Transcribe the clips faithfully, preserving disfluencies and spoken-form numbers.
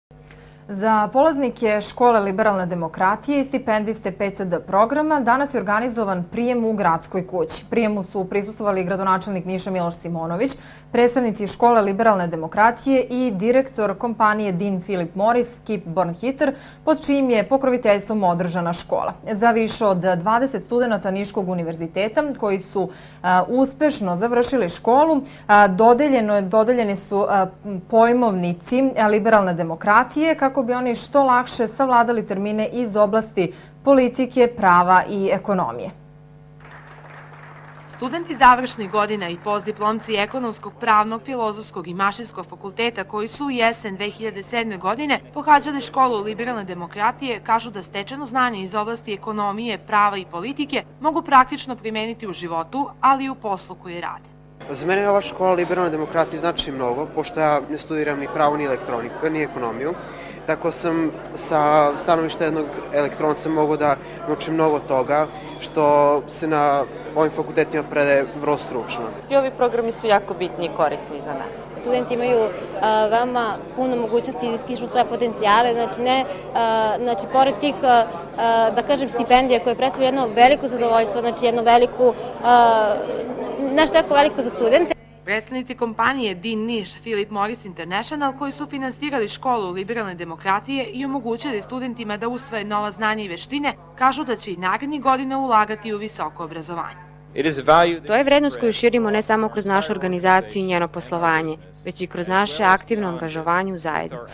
Za polaznike škole liberalne demokratije i stipendiste P C D programa danas je organizovan prijem u Gradskoj kući. Prijemu su prisustvovali gradonačelnik Niša Miloš Simonović, predstavnici škole liberalne demokratije i direktor kompanije Dean Philip Morris Kip Bornhiter, pod čijim je pokroviteljstvom održana škola. Za više od dvadeset studenata Niškog univerziteta koji su a, uspešno završili školu, a, dodeljeno, dodeljeni su a, pojmovnici liberalne demokratije kako bi oni što lakše savladali termine iz oblasti politike, prava i ekonomije. Studenti završnih godina i postdiplomci ekonomskog, pravnog, filozofskog i mašinskog fakulteta koji su u jesen dve hiljade sedme. godine pohađali školu liberalne demokratije kažu da stečeno znanje iz oblasti ekonomije, prava i politike mogu praktično primeniti u životu, ali i u poslu koji rade. Za mene je ova škola liberalne demokratije znači mnogo, pošto ja ne studiram ni pravo ni elektroniku, ni ekonomiju. Tako sam sa stanovišta jednog elektronca mogu da naučim mnogo toga što se na ovim fakultetima predaje vrlo stručno. Svi ovi programi su jako bitni i korisni za nas. Studenti imaju a, veoma puno mogućnosti da iskažu svoje potencijale, znači ne, a, znači pored tih, a, da kažem, stipendija koje predstavlja jedno veliko zadovoljstvo, znači jedno veliku, a, nešto jako veliko za studente. Predstavnici kompanije Dean Niš Philip Morris International koji su finansirali školu liberalne demokratije i omogućili studentima da usvoje nova znanja i veštine, kažu da će i narednih godina ulagati u visoko obrazovanje. To je vrednost koju širimo ne samo kroz našu organizaciju i njeno poslovanje, već i kroz naše aktivno angažovanje u zajednici.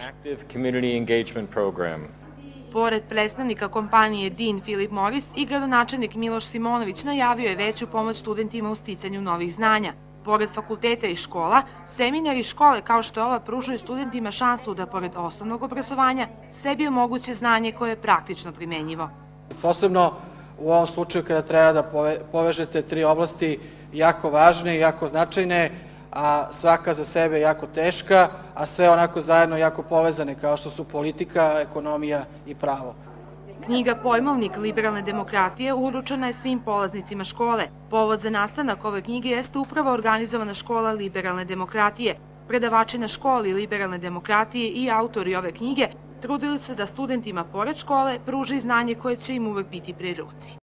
Pored predstavnika kompanije Dean Philip Morris i gradonačelnik Miloš Simonović najavio je veću pomoć studentima u sticanju novih znanja. Pored fakulteta i škola, seminari i škole kao što je ova pružaju studentima šansu da pored osnovnog obrazovanja sebi omoguće znanje koje je praktično primenjivo. Posebno u ovom slučaju kada treba da povežete tri oblasti jako važne i jako značajne, a svaka za sebe jako teška, a sve onako zajedno jako povezane kao što su politika, ekonomija i pravo. Knjiga Pojmovnik liberalne demokratije uručena je svim polaznicima škole. Povod za nastanak ove knjige jeste upravo organizovana škola liberalne demokratije. Predavači na školi liberalne demokratije i autori ove knjige trudili se da studentima pored škole pruži znanje koje će im uvek biti pri ruci.